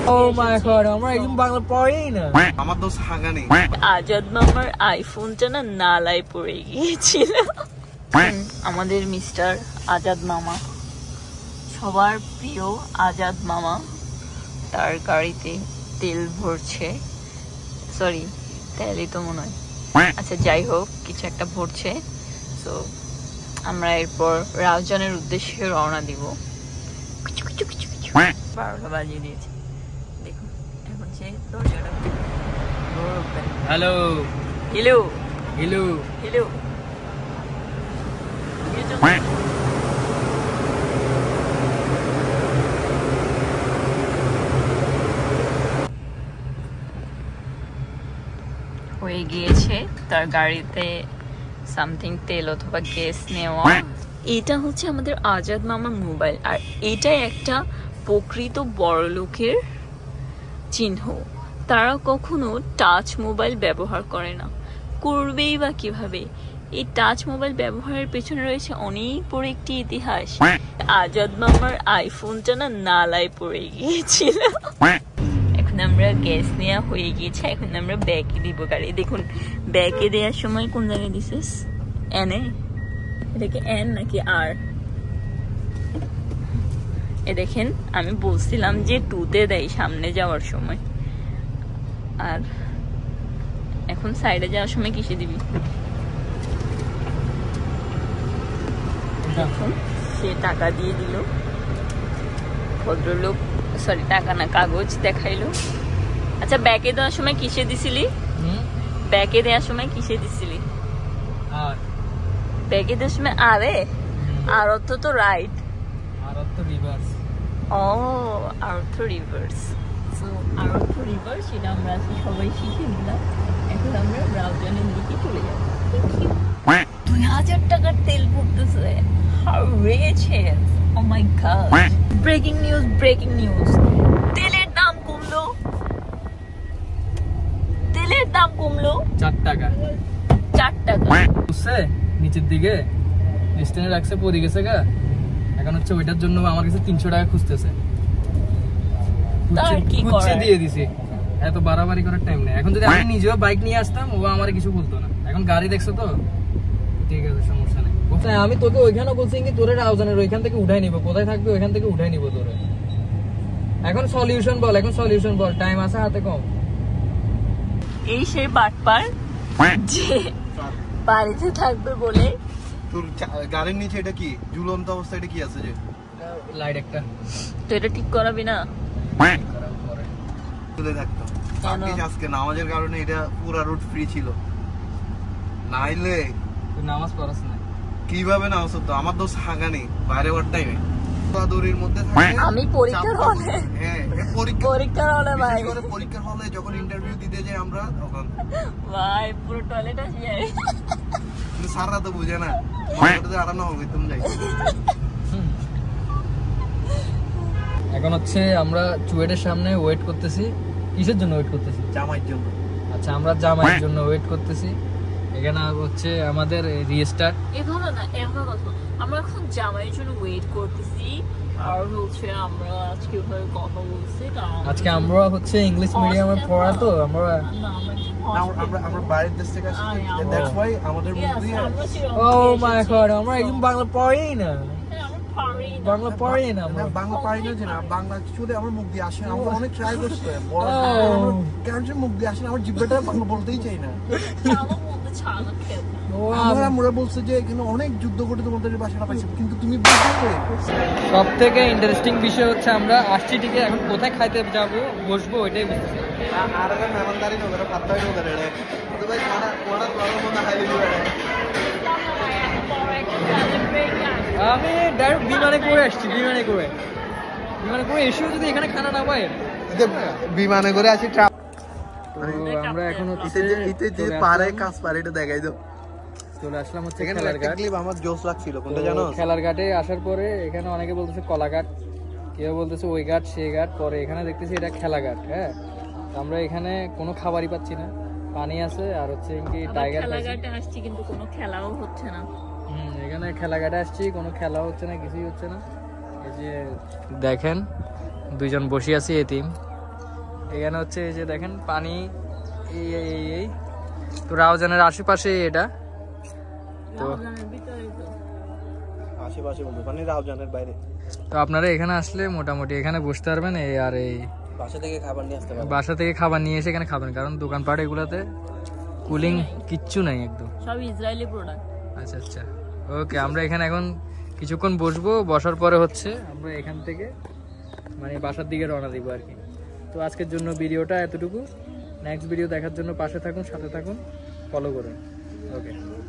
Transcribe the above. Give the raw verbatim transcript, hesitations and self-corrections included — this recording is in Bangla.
ও মাই গড আমরা একদম বাংলা পড়েই না আমার দোষ হাগা নেই আজাদ মামার আইফোনটা না নালায় পড়ে গিয়েছিল আমাদের মিস্টার আজাদ মামা সবার প্রিয় আজাদ মামা তার গাড়িতে তেল ভরছে সরি তেলই তো মনে হয় আচ্ছা যাই হোক কিছু একটা ভরছে তো আমরা এরপর রাউজানের উদ্দেশ্যে রওনা দিব বারোটা বাজিয়ে দিয়েছে দেখুন এখন সে দরজাটা হ্যালো হ্যালো হ্যালো হ্যালো হয়ে গিয়েছে তার গাড়িতে সামথিং তেল অথবা গ্যাস নেওয়া এটা হচ্ছে আমাদের আজাদ মামার মোবাইল আর এটাই একটা প্রকৃত বড়লোকের চিহ্ন তারা কখনো টাচ মোবাইল ব্যবহার করে না করবেই বা কিভাবে এই টাচ মোবাইল ব্যবহারের পেছনে রয়েছে অনেক বড় একটি ইতিহাস আজাদ মামার আইফোনটা না নালায় পড়ে গিয়েছিল এখন আমরা গ্যাস নেওয়া হয়ে গিয়েছে এখন আমরা ব্যাগে দিব গাড়ি দেখুন ব্যাগে দেওয়ার সময় কোন জায়গায় দিছিস এনে এটাকে এন নাকি আর এ দেখেন আমি বলছিলাম যে টুতে দেয় সামনে যাওয়ার সময় আর এখন সাইডে যাওয়ার সময় কিসে দিবি দেখুন সে টাকা দিয়ে দিল ভদ্রলোক সরি টাকা না কাগজ দেখাইলো আচ্ছা ব্যাগে দেওয়ার সময় কিসে দিছিলি ব্যাগে দেওয়ার সময় কিসে দিছিলি আর ব্যাগে দেওয়ার সময় আরে আর অর্থ তো রাইট আর অর্থ রিভার্স ও আর অর্থ রিভার্স সো আর অর্থ রিভার্স এটা আমরা আজকে সবাই শিখে নিলাম এখন আমরা রাউজানের দিকে চলে যাব দুই হাজার টাকার তেল পড়তেছে how rich oh my god breaking news breaking news তেলের দাম কমলো তেলের দাম কমলো চার টাকা চার টাকা বুঝছে নিচের দিকে স্ট্যান্ডে রাখছে পড়ে গেছে গা এখন হচ্ছে ওইটার জন্য আমার কাছে তিনশো টাকা খুঁজতেছে খুঁজছে দিয়ে দিছি এত বাড়াবাড়ি করার টাইম নেই এখন যদি আমি নিজেও বাইক নিয়ে আসতাম ও আমার কিছু বলতো না এখন গাড়ি দেখছো তো ঠিক আছে সমস্যা নেই আমি তোকে ওইখানে বলছি কি তোরে রাউজানের ওইখান থেকে উঠাই নিব কোথায় থাকবে ওইখান থেকে উঠাই নিব তোরে এখন সলিউশন বল এখন সলিউশন বল টাইম আছে হাতে কম এই সেই বাটপার যে বাড়িতে থাকবে বলে তোর গাড়ির নিচে এটা কি ঝুলন্ত অবস্থা এটা কি আছে যে লাইট একটা তো এটা ঠিক করাবি না তুলে থাকতো আজকে আজকে নামাজের কারণে এটা পুরো রুট ফ্রি ছিল নাইলে তুই নামাজ পড়াস না কিভাবে নামাজ পড়তো আমার দোষ হাগা নেই বাইরে ওয়ার টাইমে দৌড়ের মধ্যে আমি পরীক্ষার হলে হ্যাঁ পরীক্ষা পরীক্ষার হলে ভাই করে পরীক্ষার হলে যখন ইন্টারভিউ দিতে যাই আমরা তখন ভাই পুরো টয়লেট আসি যায় কিন্তু সারা তো বুঝে না মাথাতে আরাম হবে তুমি যাই এখন হচ্ছে আমরা চুয়েটের সামনে ওয়েট করতেছি কিসের জন্য ওয়েট করতেছি জামাইয়ের জন্য আচ্ছা আমরা জামাইয়ের জন্য ওয়েট করতেছি এখানে হচ্ছে আমাদের রিস্টার্ট এভাবে না এভাবে কথা আমরা এখন জামাইয়ের জন্য ওয়েট করতেছি আর হচ্ছে আমরা আজকে ওখানে কথা বলছি আজকে আমরা হচ্ছে ইংলিশ মিডিয়ামে পড়া তো আমরা আমরা আমরা বাইরের দেশ থেকে আসছি দ্যাটস ওয়াই আমাদের মধ্যে ও মাই গড আমরা একদম বাংলা পড়েই না বাংলা পড়ি না আমরা বাংলা পারি না যে না বাংলা শুধু আমার মুখ দিয়ে আসে আমরা অনেক ট্রাই করছি কেন যে মুখ দিয়ে আসে আমার জিহ্বাটা বাংলা বলতেই চাই না আমরা আমরা বলছে যে এখানে অনেক যুদ্ধ করে তোমাদের ভাষাটা পাইছে কিন্তু তুমি বুঝতে সব থেকে ইন্টারেস্টিং বিষয় হচ্ছে আমরা আসছি ঠিক এখন কোথায় খাইতে যাবো বসবো ওইটাই বুঝতেছি আর একটা মেহমানদারি নগরে পাত্তাই নগরে রে তো ভাই খানা কোনা গরম মনে খাইলে দিবে আমি ডাইরেক্ট বিমানে করে আসছি বিমানে করে বিমানে করে এসেও যদি এখানে খানা না পাই বিমানে করে আসি আমরা এখন হচ্ছে ইতে যে পারে কাজ পারে এটা দেখাই দাও চলে আসলাম হচ্ছে খেলার ঘাট ক্লিপ আমার জোশ লাগছিল কোনটা জানো খেলার ঘাটে আসার পরে এখানে অনেকে বলতেছে কলাঘাট কেউ বলতেছে ওই ঘাট সেই ঘাট পরে এখানে দেখতেছি এটা খেলাঘাট হ্যাঁ আমরা এখানে কোনো খাবারই পাচ্ছি না পানি আছে আর হচ্ছে কি টাইগার খেলাঘাটে আসছি কিন্তু কোনো খেলাও হচ্ছে না হুম এখানে খেলাঘাটে আসছি কোনো খেলা হচ্ছে না কিছুই হচ্ছে না এই যে দেখেন দুইজন বসে আছি এতিম এখানে হচ্ছে এই যে দেখেন পানি, এই এই এই তো রাউজানের আশেপাশে এটা, তো আশেপাশে বলতে মানে রাউজানের বাইরে। তো আপনারা এখানে আসলে মোটামুটি এখানে বসতে পারবেন, এই আর এই বাসা থেকে খাবার নিয়ে আসতে পারবেন, বাসা থেকে খাবার নিয়ে এসে এখানে খাবেন, কারণ দোকানপাট এগুলাতে কুলিং কিচ্ছু নাই একদম, সব ইসরায়েলি প্রোডাক্ট। আচ্ছা আচ্ছা ওকে, আমরা এখানে এখন কিছুক্ষণ বসবো, বসার পরে হচ্ছে আমরা এখান থেকে মানে বাসার দিকে রওনা দিব আর কি। তো আজকের জন্য ভিডিওটা এতটুকু, নেক্সট ভিডিও দেখার জন্য পাশে থাকুন, সাথে থাকুন, ফলো করুন, ওকে।